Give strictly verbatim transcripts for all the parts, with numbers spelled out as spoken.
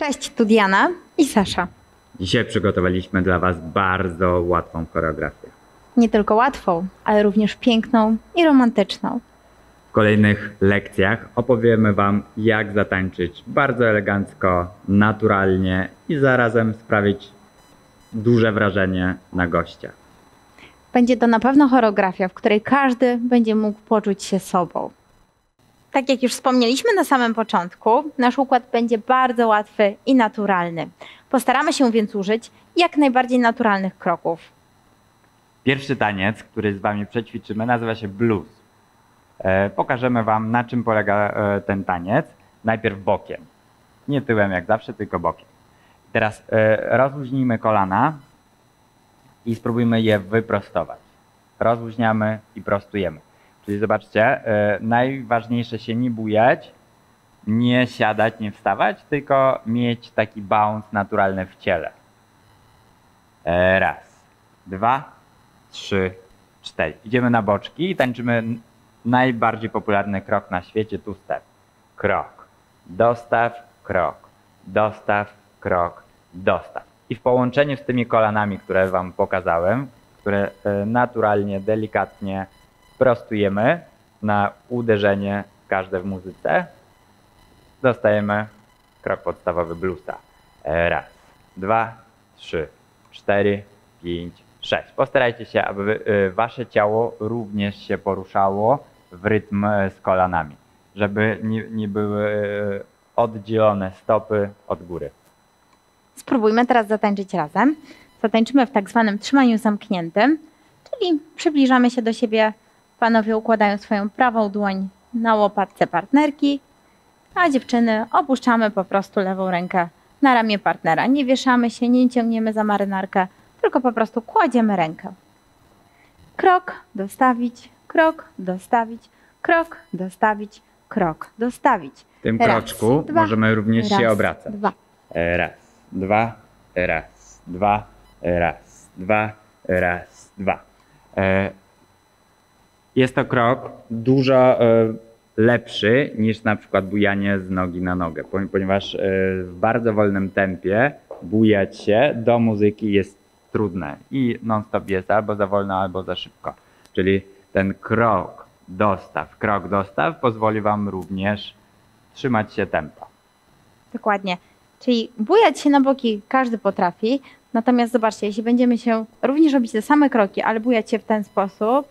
Cześć, tu Diana i Sasza. Dzisiaj przygotowaliśmy dla Was bardzo łatwą choreografię. Nie tylko łatwą, ale również piękną i romantyczną. W kolejnych lekcjach opowiemy Wam, jak zatańczyć bardzo elegancko, naturalnie i zarazem sprawić duże wrażenie na gościach. Będzie to na pewno choreografia, w której każdy będzie mógł poczuć się sobą. Tak jak już wspomnieliśmy na samym początku, nasz układ będzie bardzo łatwy i naturalny. Postaramy się więc użyć jak najbardziej naturalnych kroków. Pierwszy taniec, który z Wami przećwiczymy, nazywa się blues. E, pokażemy Wam, na czym polega e, ten taniec. Najpierw bokiem. Nie tyłem jak zawsze, tylko bokiem. Teraz e, rozluźnijmy kolana i spróbujmy je wyprostować. Rozluźniamy i prostujemy. Czyli zobaczcie, e, najważniejsze się nie bujać, nie siadać, nie wstawać, tylko mieć taki bounce naturalny w ciele. E, raz, dwa, trzy, cztery. Idziemy na boczki i tańczymy najbardziej popularny krok na świecie, two step. Krok, dostaw, krok, dostaw, krok, dostaw. I w połączeniu z tymi kolanami, które Wam pokazałem, które naturalnie, delikatnie prostujemy na uderzenie każde w muzyce, dostajemy krok podstawowy bluesa. Raz, dwa, trzy, cztery, pięć, sześć. Postarajcie się, aby Wasze ciało również się poruszało w rytm z kolanami, żeby nie, nie były oddzielone stopy od góry. Spróbujmy teraz zatańczyć razem. Zatańczymy w tak zwanym trzymaniu zamkniętym, czyli przybliżamy się do siebie. Panowie układają swoją prawą dłoń na łopatce partnerki, a dziewczyny opuszczamy po prostu lewą rękę na ramię partnera. Nie wieszamy się, nie ciągniemy za marynarkę, tylko po prostu kładziemy rękę. Krok, dostawić, krok, dostawić, krok, dostawić, krok, dostawić. W tym Raz, kroczku dwa, możemy również raz, się obracać. Dwa. Raz, dwa, raz, dwa, raz, dwa, raz, dwa. Jest to krok dużo lepszy niż na przykład bujanie z nogi na nogę, ponieważ w bardzo wolnym tempie bujać się do muzyki jest trudne i non-stop jest albo za wolno, albo za szybko. Czyli ten krok, dostaw, krok, dostaw pozwoli Wam również trzymać się tempa. Dokładnie. Czyli bujać się na boki każdy potrafi, natomiast zobaczcie, jeśli będziemy się również robić te same kroki, ale bujać się w ten sposób,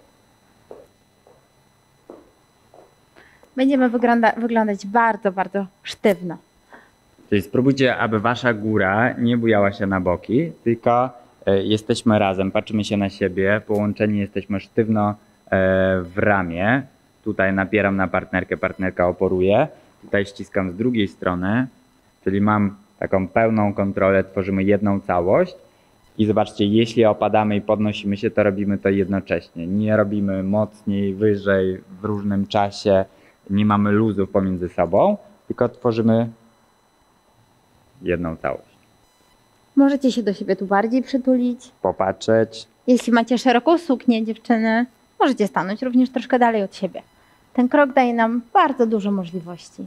będziemy wygląda wyglądać bardzo, bardzo sztywno. Czyli spróbujcie, aby Wasza góra nie bujała się na boki, tylko e, jesteśmy razem, patrzymy się na siebie, połączeni jesteśmy sztywno e, w ramię. Tutaj napieram na partnerkę, partnerka oporuje. Tutaj ściskam z drugiej strony, czyli mam taką pełną kontrolę, tworzymy jedną całość. I zobaczcie, jeśli opadamy i podnosimy się, to robimy to jednocześnie. Nie robimy mocniej, wyżej, w różnym czasie, nie mamy luzów pomiędzy sobą, tylko tworzymy jedną całość. Możecie się do siebie tu bardziej przytulić. Popatrzeć. Jeśli macie szeroką suknię, dziewczyny, możecie stanąć również troszkę dalej od siebie. Ten krok daje nam bardzo dużo możliwości.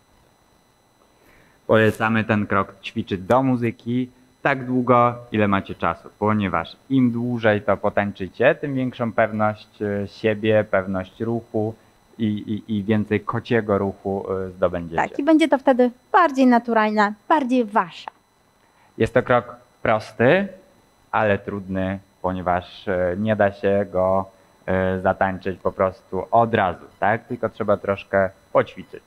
Polecamy ten krok ćwiczyć do muzyki tak długo, ile macie czasu, ponieważ im dłużej to potańczycie, tym większą pewność siebie, pewność ruchu i, i, i więcej kociego ruchu zdobędziecie. Tak, i będzie to wtedy bardziej naturalne, bardziej wasza. Jest to krok prosty, ale trudny, ponieważ nie da się go zatańczyć po prostu od razu, tak? Tylko trzeba troszkę poćwiczyć.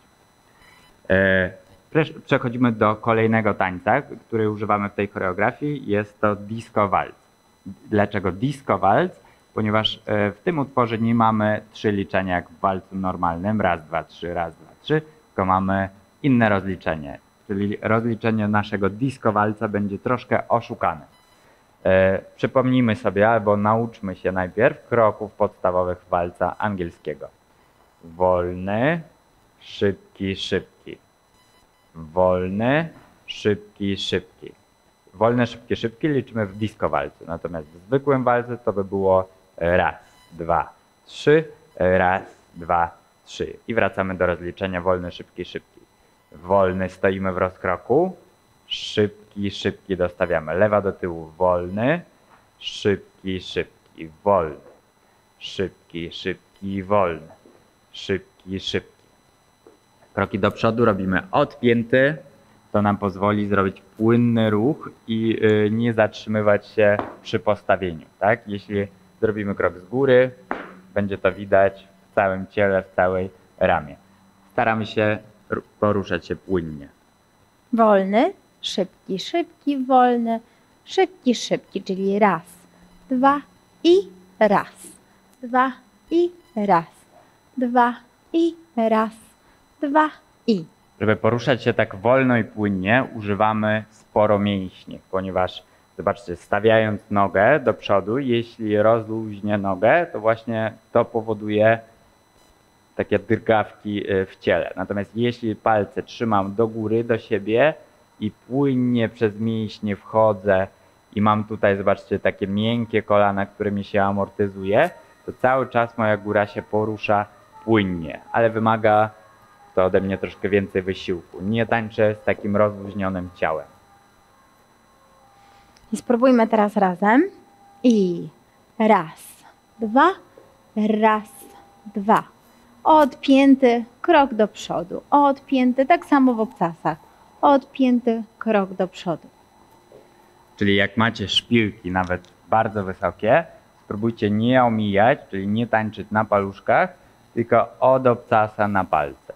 Przechodzimy do kolejnego tańca, który używamy w tej choreografii. Jest to disco waltz. Dlaczego disco waltz? Ponieważ w tym utworze nie mamy trzy liczenia jak w walcu normalnym. Raz, dwa, trzy, raz, dwa, trzy. Tylko mamy inne rozliczenie. Czyli rozliczenie naszego disco walca będzie troszkę oszukane. Przypomnijmy sobie albo nauczmy się najpierw kroków podstawowych walca angielskiego. Wolny, szybki, szybki. Wolny, szybki, szybki. Wolny, szybki, szybki liczymy w disco walcu. Natomiast w zwykłym walcu to by było raz, dwa, trzy, raz, dwa, trzy. I wracamy do rozliczenia wolny, szybki, szybki. Wolny, stoimy w rozkroku. szybki, szybki dostawiamy. Lewa do tyłu, wolny, szybki, szybki, wolny, szybki, szybki, wolny, szybki, szybki. Kroki do przodu robimy odpięty. To nam pozwoli zrobić płynny ruch i y, nie zatrzymywać się przy postawieniu. Tak? Jeśli zrobimy krok z góry, będzie to widać w całym ciele, w całej ramię. Staramy się poruszać się płynnie. Wolny, szybki, szybki, wolny, szybki, szybki, czyli raz, dwa i raz, dwa i raz, dwa i raz, dwa i. Żeby poruszać się tak wolno i płynnie, używamy sporo mięśni, ponieważ zobaczcie, stawiając nogę do przodu, jeśli rozluźnię nogę, to właśnie to powoduje takie drgawki w ciele. Natomiast jeśli palce trzymam do góry, do siebie i płynnie przez mięśnie wchodzę i mam tutaj, zobaczcie, takie miękkie kolana, którymi się amortyzuje, to cały czas moja góra się porusza płynnie, ale wymaga to ode mnie troszkę więcej wysiłku. Nie tańczę z takim rozluźnionym ciałem. I spróbujmy teraz razem. I raz, dwa, raz, dwa. Odpięty, krok do przodu. Odpięty, tak samo w obcasach. Odpięty, krok do przodu. Czyli jak macie szpilki, nawet bardzo wysokie, spróbujcie nie omijać, czyli nie tańczyć na paluszkach, tylko od obcasa na palce.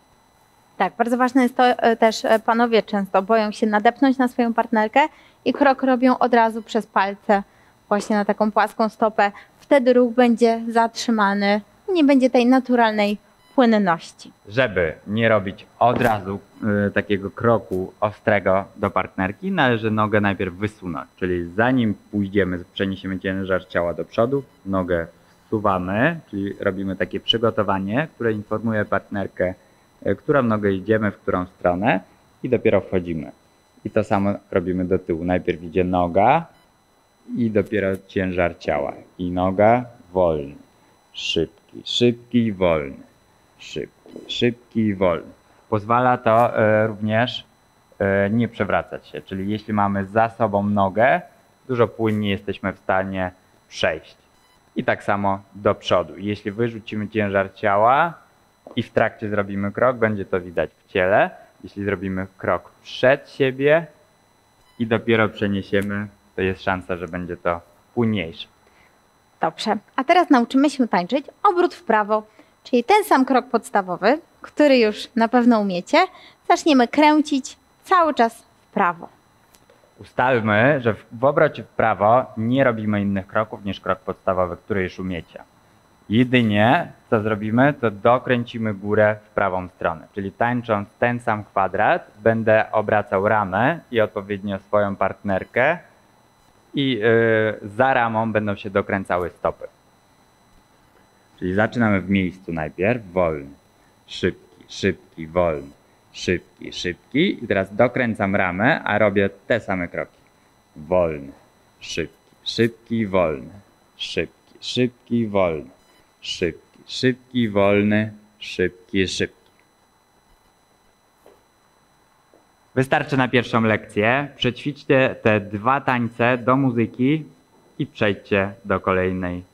Tak, bardzo ważne jest to e, też, e, panowie często boją się nadepnąć na swoją partnerkę i krok robią od razu przez palce właśnie na taką płaską stopę. Wtedy ruch będzie zatrzymany, nie będzie tej naturalnej płynności. Żeby nie robić od razu y, takiego kroku ostrego do partnerki, należy nogę najpierw wysunąć. Czyli zanim pójdziemy, przeniesiemy ciężar ciała do przodu, nogę wsuwamy, czyli robimy takie przygotowanie, które informuje partnerkę, y, którą nogę idziemy, w którą stronę i dopiero wchodzimy. I to samo robimy do tyłu. Najpierw idzie noga i dopiero ciężar ciała. I noga, wolny, szybki, szybki i wolny. Szybki, szybki i wolny. Pozwala to e, również e, nie przewracać się, czyli jeśli mamy za sobą nogę, dużo płynniej jesteśmy w stanie przejść. I tak samo do przodu. Jeśli wyrzucimy ciężar ciała i w trakcie zrobimy krok, będzie to widać w ciele. Jeśli zrobimy krok przed siebie i dopiero przeniesiemy, to jest szansa, że będzie to płynniejsze. Dobrze, a teraz nauczymy się tańczyć obrót w prawo, czyli ten sam krok podstawowy, który już na pewno umiecie. Zaczniemy kręcić cały czas w prawo. Ustalmy, że w, w obrocie w prawo nie robimy innych kroków niż krok podstawowy, który już umiecie. Jedynie co zrobimy, to dokręcimy górę w prawą stronę. Czyli tańcząc ten sam kwadrat, będę obracał ramę i odpowiednio swoją partnerkę i yy, za ramą będą się dokręcały stopy. Czyli zaczynamy w miejscu najpierw, wolny, szybki, szybki, wolny, szybki, szybki i teraz dokręcam ramę, a robię te same kroki. Wolny, szybki, szybki, wolny, szybki, szybki, wolny, szybki, szybki, wolny, szybki, szybki. Wystarczy na pierwszą lekcję. Przećwiczcie te dwa tańce do muzyki i przejdźcie do kolejnej